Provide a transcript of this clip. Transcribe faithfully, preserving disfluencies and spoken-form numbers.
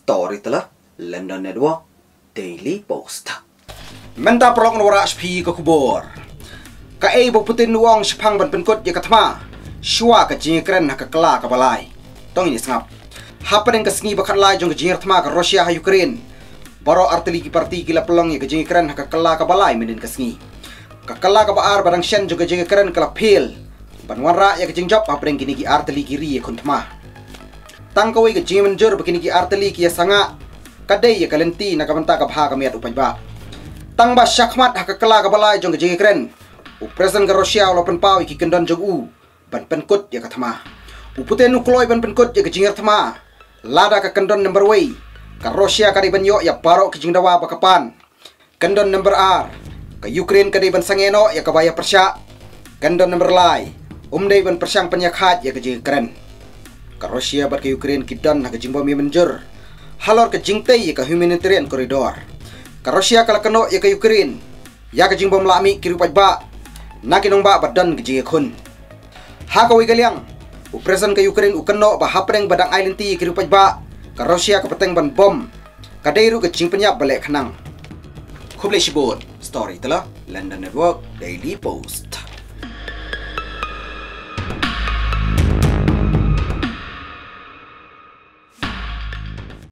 story telah London Network Daily Post. Menta prolog nora spi ke kubur. Ka ei bo putin wong sepang ban penkut ya katma. Shua ka jingkren ka kala ka balai. Tong ini sengap. Hapeng ka sengi bakat lai jong ka jingir tma ka Rusia ha Ukraine. Baro artili ki parti kila pelong ya ka jingkren ka kala ka balai menen ka sengi. Ka kala ka baar barang shen jong ka jingkren kala pil. Ban wanra ya ka jingjop hapeng kini ki artili kiri ya kuntma. Tangkawi ka jimen jur begini ki artili ki ya sanga. Kadai ya kalenti na kabanta ka bha ka miat upan ba. Tangba syakmat ha ka kala ka balai jong ka jingkren. U present ka Rusia lo penpau ki kendon jong u. Ban penkut ya katama. Uputen nukloi ban penkut ya kejingir tama. Lada ka kendon number way. Ka Rusia ka di ban yo ya paro kejing dawa bakapan. Kendon number R. Ka Ukraine ka di ban sangeno ya kabaya persya. Kendon number lai. Umdai ban persyang penyakhat ya kejing keren. Ka Rusia bat ka Ukraine kidan na kejing bom menjur. Halor kejing tei ya ka humanitarian corridor. Ka Rusia kala keno ya ka Ukraine. Ya kejing bom lami kirupaj ba. Nakinong ba badan kejing kun. Hakawi galiang, u present ka Ukraine u keno ba hapreng badang island ti kirupaj ba, ka Rusia ka peteng ban bom, ka deiru ka jingpenyap balik khanang. Kublai shibut, story telah London Network Daily Post.